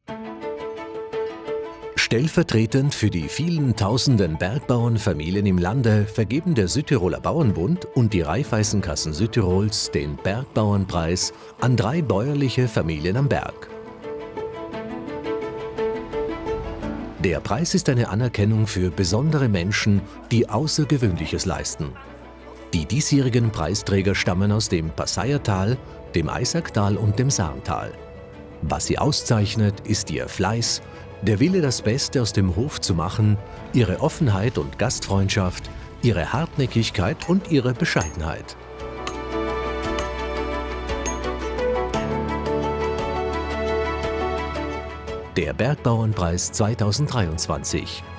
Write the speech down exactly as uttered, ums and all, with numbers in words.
Stellvertretend für die vielen tausenden Bergbauernfamilien im Lande vergeben der Südtiroler Bauernbund und die Raiffeisenkassen Südtirols den Bergbauernpreis an drei bäuerliche Familien am Berg. Der Preis ist eine Anerkennung für besondere Menschen, die Außergewöhnliches leisten. Die diesjährigen Preisträger stammen aus dem Passaiertal, dem Eisacktal und dem Sarntal. Was sie auszeichnet, ist ihr Fleiß, der Wille, das Beste aus dem Hof zu machen, ihre Offenheit und Gastfreundschaft, ihre Hartnäckigkeit und ihre Bescheidenheit. Der Bergbauernpreis zweitausenddreiundzwanzig.